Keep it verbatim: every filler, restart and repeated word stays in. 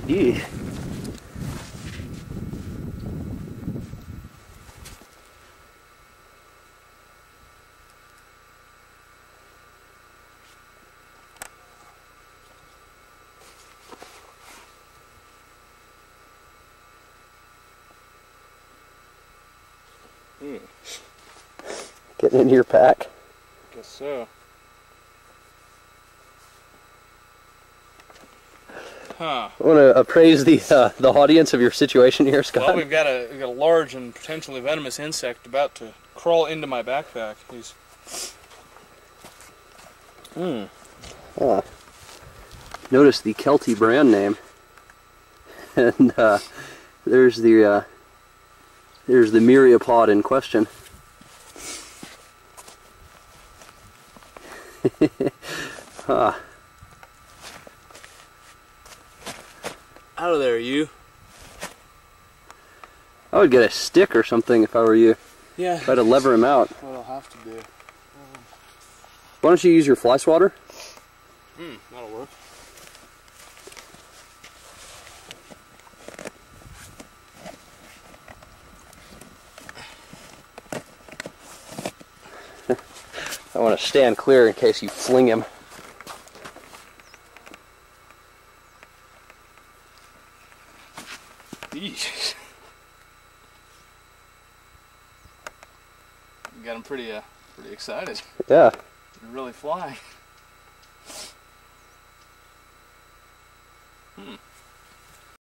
Yeah. Hmm. Getting into your pack? Guess so. Huh. I want to appraise the uh, the audience of your situation here, Scott. Well, we've got a we've got a large and potentially venomous insect about to crawl into my backpack. He's. Hmm. Uh, notice the Kelty brand name, and uh, there's the uh, there's the myriapod in question. Huh. Out of there, you. I would get a stick or something if I were you. Yeah. Try to lever him out. What I'll have to do. Why don't you use your fly swatter? Hmm, that'll work. I want to stand clear in case you fling him. Yeesh. You got him pretty, uh, pretty excited. Yeah. You're really flying. Hmm.